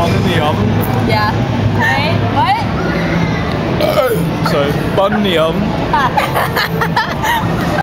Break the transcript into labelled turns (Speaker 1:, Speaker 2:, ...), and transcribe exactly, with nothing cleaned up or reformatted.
Speaker 1: bun in the oven.
Speaker 2: Yeah. Wait, what?
Speaker 1: So, bun in the oven.